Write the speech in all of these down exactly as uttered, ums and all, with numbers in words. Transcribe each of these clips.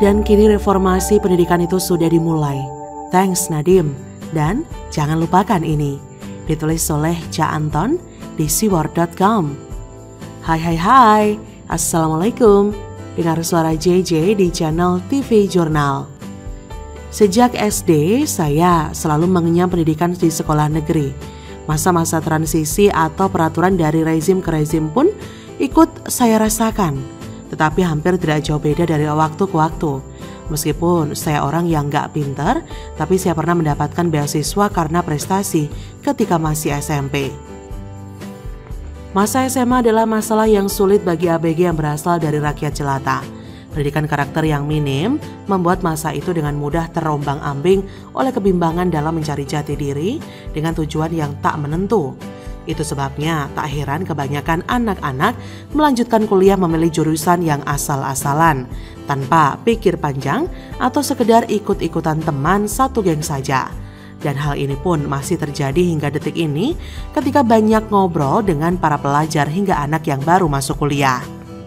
Dan kini reformasi pendidikan itu sudah dimulai. Thanks Nadiem. Dan jangan lupakan ini. Ditulis oleh Ca Anton di siwar dot com. Hai hai hai. Assalamualaikum. Dengar suara J J di channel T V Jurnal. Sejak S D, saya selalu mengenyam pendidikan di sekolah negeri. Masa-masa transisi atau peraturan dari rezim ke rezim pun ikut saya rasakan. Tetapi hampir tidak jauh beda dari waktu ke waktu. Meskipun saya orang yang gak pintar, tapi saya pernah mendapatkan beasiswa karena prestasi ketika masih S M P. Masa S M A adalah masalah yang sulit bagi A B G yang berasal dari rakyat jelata. Pendidikan karakter yang minim membuat masa itu dengan mudah terombang-ambing oleh kebimbangan dalam mencari jati diri dengan tujuan yang tak menentu. Itu sebabnya tak heran kebanyakan anak-anak melanjutkan kuliah memilih jurusan yang asal-asalan, tanpa pikir panjang atau sekedar ikut-ikutan teman satu geng saja. Dan hal ini pun masih terjadi hingga detik ini ketika banyak ngobrol dengan para pelajar hingga anak yang baru masuk kuliah.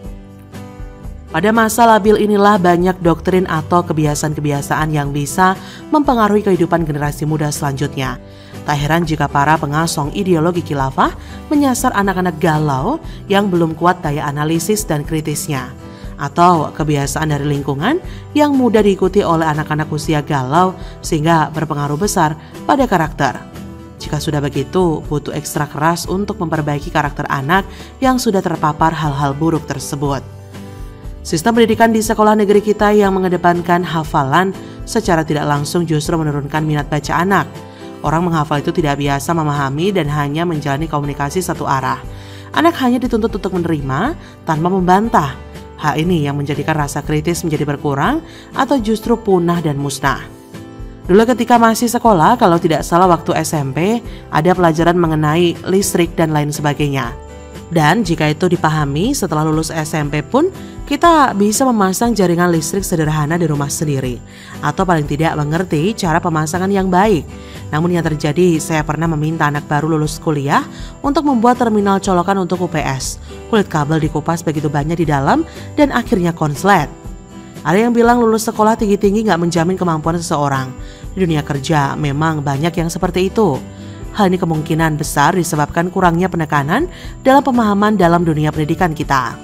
Pada masa labil inilah banyak doktrin atau kebiasaan-kebiasaan yang bisa mempengaruhi kehidupan generasi muda selanjutnya. Tak heran jika para pengasong ideologi khilafah menyasar anak-anak galau yang belum kuat daya analisis dan kritisnya. Atau kebiasaan dari lingkungan yang mudah diikuti oleh anak-anak usia galau sehingga berpengaruh besar pada karakter. Jika sudah begitu, butuh ekstra keras untuk memperbaiki karakter anak yang sudah terpapar hal-hal buruk tersebut. Sistem pendidikan di sekolah negeri kita yang mengedepankan hafalan secara tidak langsung justru menurunkan minat baca anak. Orang menghafal itu tidak biasa memahami dan hanya menjalani komunikasi satu arah. Anak hanya dituntut untuk menerima tanpa membantah. Hal ini yang menjadikan rasa kritis menjadi berkurang atau justru punah dan musnah. Dulu ketika masih sekolah, kalau tidak salah waktu S M P, ada pelajaran mengenai listrik dan lain sebagainya. Dan jika itu dipahami setelah lulus S M P pun, kita bisa memasang jaringan listrik sederhana di rumah sendiri. Atau paling tidak mengerti cara pemasangan yang baik. Namun yang terjadi, saya pernah meminta anak baru lulus kuliah untuk membuat terminal colokan untuk U P S. Kulit kabel dikupas begitu banyak di dalam dan akhirnya konslet. Ada yang bilang lulus sekolah tinggi-tinggi gak menjamin kemampuan seseorang. Di dunia kerja memang banyak yang seperti itu. Hal ini kemungkinan besar disebabkan kurangnya penekanan dalam pemahaman dalam dunia pendidikan kita.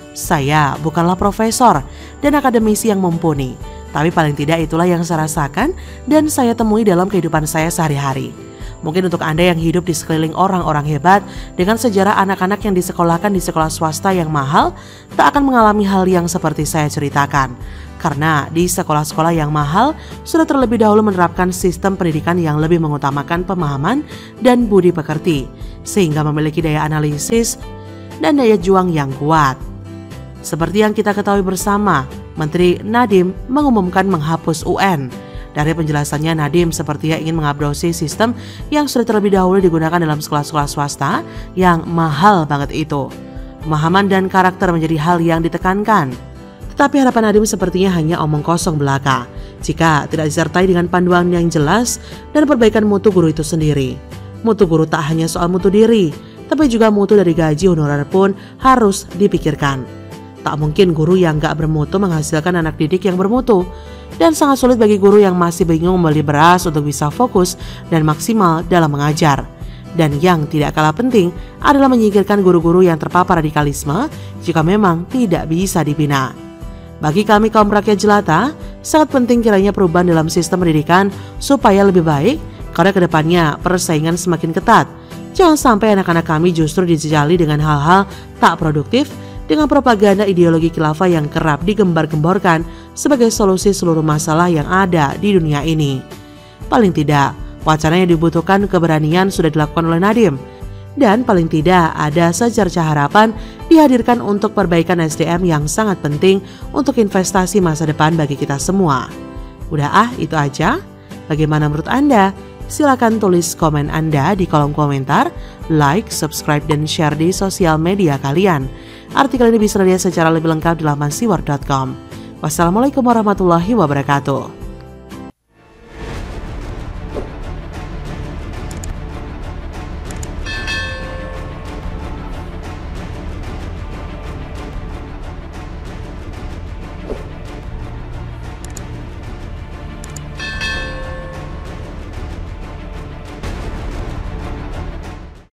Saya bukanlah profesor dan akademisi yang mumpuni, tapi paling tidak itulah yang saya rasakan dan saya temui dalam kehidupan saya sehari-hari. Mungkin untuk Anda yang hidup di sekeliling orang-orang hebat dengan sejarah anak-anak yang disekolahkan di sekolah swasta yang mahal, tak akan mengalami hal yang seperti saya ceritakan. Karena di sekolah-sekolah yang mahal sudah terlebih dahulu menerapkan sistem pendidikan yang lebih mengutamakan pemahaman dan budi pekerti, sehingga memiliki daya analisis dan daya juang yang kuat. Seperti yang kita ketahui bersama, Menteri Nadiem mengumumkan menghapus U N. Dari penjelasannya, Nadiem sepertinya ingin mengabrasi sistem yang sudah terlebih dahulu digunakan dalam sekolah-sekolah swasta yang mahal banget itu. Pemahaman dan karakter menjadi hal yang ditekankan. Tetapi harapan Nadiem sepertinya hanya omong kosong belaka jika tidak disertai dengan panduan yang jelas dan perbaikan mutu guru itu sendiri. Mutu guru tak hanya soal mutu diri, tapi juga mutu dari gaji honorer pun harus dipikirkan. Tak mungkin guru yang gak bermutu menghasilkan anak didik yang bermutu. Dan sangat sulit bagi guru yang masih bingung membeli beras untuk bisa fokus dan maksimal dalam mengajar. Dan yang tidak kalah penting adalah menyingkirkan guru-guru yang terpapar radikalisme jika memang tidak bisa dibina. Bagi kami kaum rakyat jelata, sangat penting kiranya perubahan dalam sistem pendidikan supaya lebih baik, karena kedepannya persaingan semakin ketat. Jangan sampai anak-anak kami justru dijejali dengan hal-hal tak produktif dengan propaganda ideologi khilafah yang kerap digembar-gemborkan sebagai solusi seluruh masalah yang ada di dunia ini. Paling tidak, wacana yang dibutuhkan keberanian sudah dilakukan oleh Nadiem. Dan paling tidak ada secerca harapan dihadirkan untuk perbaikan S D M yang sangat penting untuk investasi masa depan bagi kita semua. Udah ah, itu aja. Bagaimana menurut Anda? Silakan tulis komen Anda di kolom komentar, like, subscribe, dan share di sosial media kalian. Artikel ini bisa dilihat secara lebih lengkap di laman siwar dot com. Wassalamualaikum warahmatullahi wabarakatuh.